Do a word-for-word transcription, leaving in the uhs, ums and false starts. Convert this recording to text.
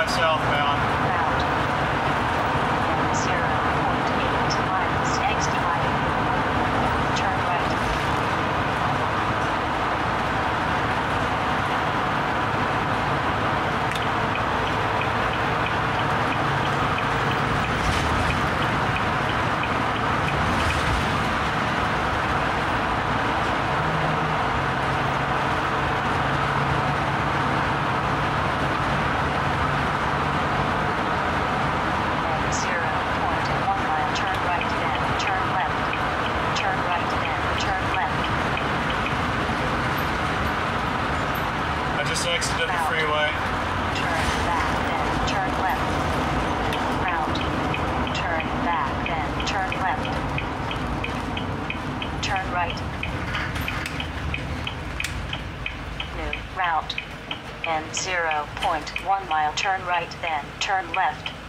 five southbound. Route. zero point eight miles next highway. Turn right. Just exited the freeway. Turn back, then turn left. Route. Turn back, then turn left. Turn right. New route. In zero point one mile, turn right, then turn left.